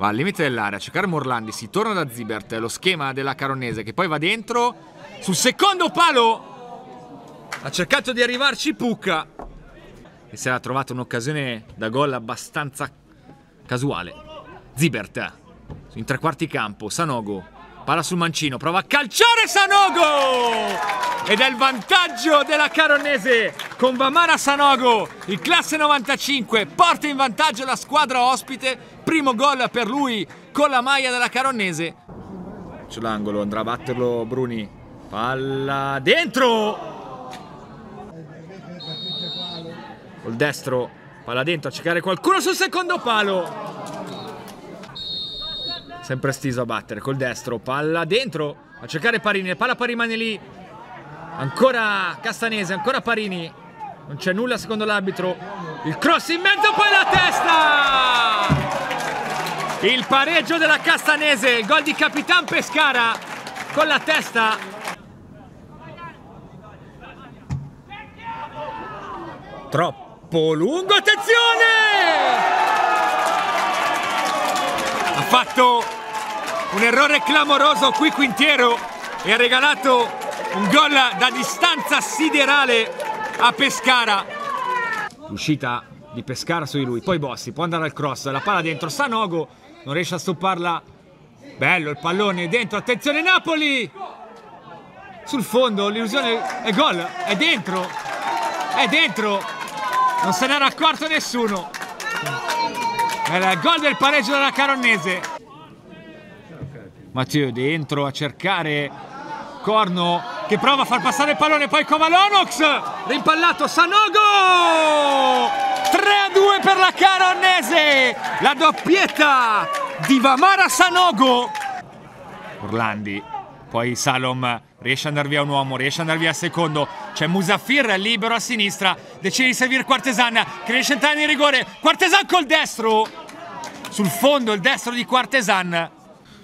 Va al limite dell'area a cercare Morlandi, si torna da Zibert, lo schema della Caronnese che poi va dentro, sul secondo palo ha cercato di arrivarci Pucca e si era trovato un'occasione da gol abbastanza casuale. Zibert in tre quarti campo, Sanogo, palla sul mancino, prova a calciare Sanogo! Ed è il vantaggio della Caronnese con Vamara Sanogo, il classe 95, porta in vantaggio la squadra ospite, primo gol per lui con la maglia della Caronnese. Sull'angolo andrà a batterlo Bruni, palla dentro! Col destro, palla dentro a cercare qualcuno sul secondo palo. Sempre Stiso a battere col destro, palla dentro a cercare Parini, palla poi rimane lì, ancora Castanese, ancora Parini, non c'è nulla secondo l'arbitro, il cross in mezzo, poi la testa, il pareggio della Castanese, il gol di Capitan Pescara con la testa. Troppo lungo, attenzione! Ha fatto un errore clamoroso qui Quintiero e ha regalato un gol da distanza siderale a Pescara. L'uscita di Pescara su di lui, poi Bossi può andare al cross, la palla dentro, Sanogo non riesce a stopparla, bello il pallone dentro, attenzione Napoli, sul fondo l'illusione è gol, è dentro, non se n'era accorto nessuno. Era il gol del pareggio della Caronnese. Matteo dentro a cercare Corno che prova a far passare il pallone, poi Kovalonox, rimpallato Sanogo, 3-2 per la Caronnese, la doppietta di Vamara Sanogo. Orlandi, poi Salom riesce ad andare via un uomo, riesce ad andare via il secondo, c'è Musafir libero a sinistra, decide di servire Quartesan che riesce a entrare in rigore, Quartesan col destro, sul fondo il destro di Quartesan.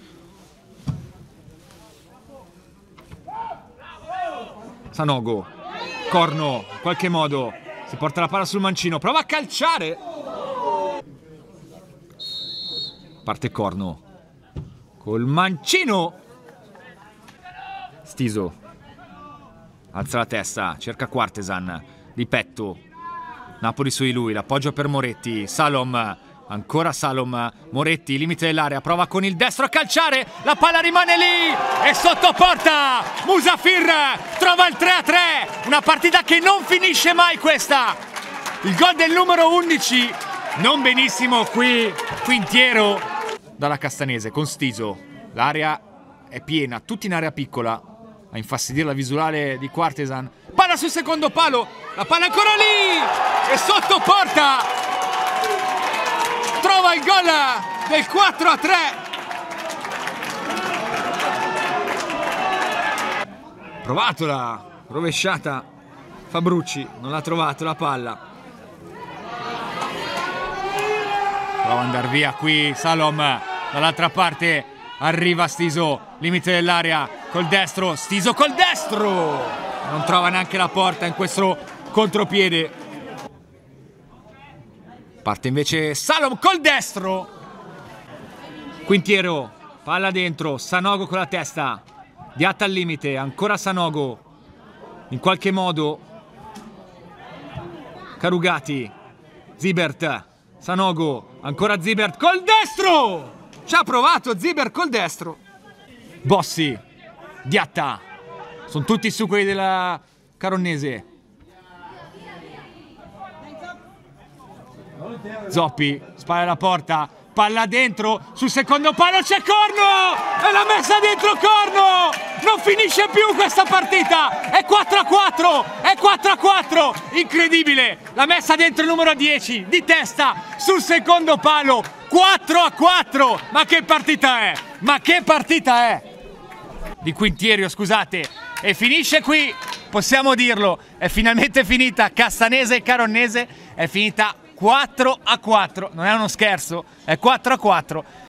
Sanogo, Corno, in qualche modo si porta la palla sul mancino, prova a calciare, parte Corno, col mancino, Stiso, alza la testa, cerca Quartesan, di petto, Napoli su di lui, l'appoggio per Moretti, Salom, ancora Salom, Moretti, limite dell'area, prova con il destro a calciare, la palla rimane lì e sotto porta, Musafir trova il 3-3, una partita che non finisce mai questa, il gol del numero 11, non benissimo qui Quintiero dalla Castanese con Stiso, l'area è piena, tutti in area piccola, a infastidire la visuale di Quartesan, palla sul secondo palo, la palla ancora lì e sotto porta, trova il gol del 4-3. Provato la rovesciata Fabrucci, non l'ha trovato la palla, prova ad andare via qui Salom, dall'altra parte arriva Stiso, limite dell'area col destro, Stiso col destro, non trova neanche la porta in questo contropiede, parte invece Salom col destro, Quintiero, palla dentro, Sanogo con la testa, Diatta al limite, ancora Sanogo, in qualche modo Carugati, Zibert, Sanogo, ancora Zibert col destro, ci ha provato Zibert col destro, Bossi, Diatta, sono tutti su quelli della Caronnese, Zoppi, spara alla porta, palla dentro, sul secondo palo c'è Corno, e l'ha messa dentro Corno, non finisce più questa partita, è 4-4, è 4-4, incredibile, l'ha messa dentro il numero 10, di testa, sul secondo palo, 4-4, ma che partita è, ma che partita è, di Quintiero, scusate, e finisce qui, possiamo dirlo, è finalmente finita, Castanese e Caronnese, è finita 4-4, non è uno scherzo, è 4-4.